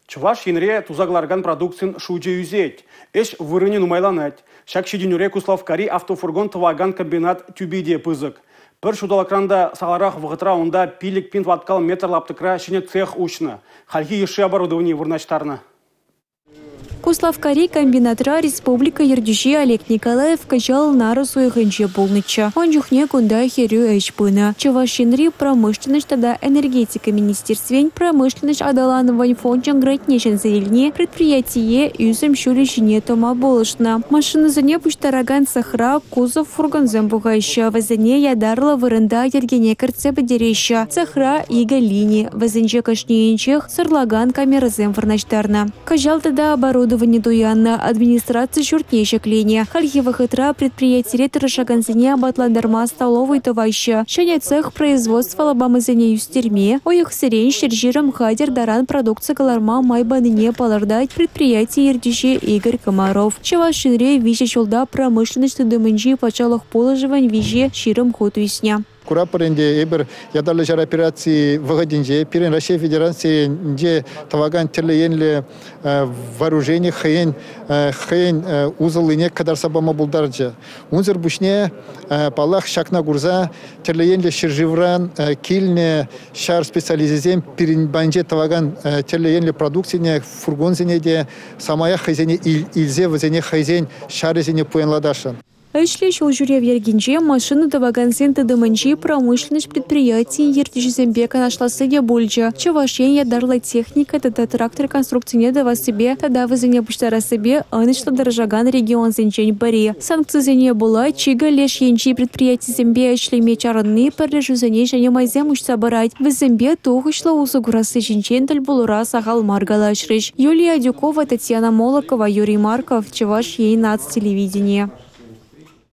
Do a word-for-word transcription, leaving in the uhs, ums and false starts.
Чуваш енре тузагларган продукцин шуджи юзет. Эш вырыне нумайланать. Шак шидинюре Куславкари автофургон тываган комбинат тюбиде пызык. Пір шудалакрандаа сағарақ вғытра онда пилік пинт ваткал метр лаптыкра шине цех ушны. Хальхи еши оборудование вырначтарны. Куславкари комбинатра республика Ердюши Олег Николаев качал нару суехенче полныча. Он жухне кунда херю эшпына. Чавашинри промышленность тогда энергетика министерствень промышленность адалановань фончан гратнешен заильне предприятие юзем шулищине тома болышна. Машина за небуч тараган сахра кузов фургон зембугайща. Вазане ядарла вырында ергене карцеба дереща. Сахра ига лини. Вазенче кашниенчех сырлаган камера земфорначтарна. Качал тогда оборудование Дуянна, администрация чуртнейшек линия. Хальхива хитра предприятие Тарашаганзине батландарма столовой товарища. Шаня цех производства лабамазине юстерме. У их сирень шержиром хадер даран продукция галарма майбанине палардать предприятие Ердюши Игорь Комаров. Чавашинре вище чулда промышленность дымынжи почалах положивань вище широм ход весня. Курапаренде эбер ядарлы операции выгодинже перен Россия Федерации где таваган терлеенле вооружение хейн хейн узлыне кадар сабама булдарджа. Унзер бушне палах шакна гурза терлеенле шерживран кильне шар специализизем перен банже таваган терлеенле продукцине фургонзине де самая хозяйне илзе возене хозяйн шарезине пуэнладаша. Эшли шулжуре вергинче машину тавагансен тадыманчи промышленность предприятий Ердюшизембека нашла сыдя бульджа. Чавашен ядарла техника тада трактор конструкции дава себе тада вызыне пуштара себе анышла дорожаган регион зенчень бари. Санкции зене была чига леш янчи предприятий зембе эшли мечараны перлежу зене жене майзем ушца барать. В зембе тухышла усугурасы жинчен тальбулура сахал маргала шрыш. Юлия Дюкова, Татьяна Молокова, Юрий Марков, Чаваш ей нац телевидение.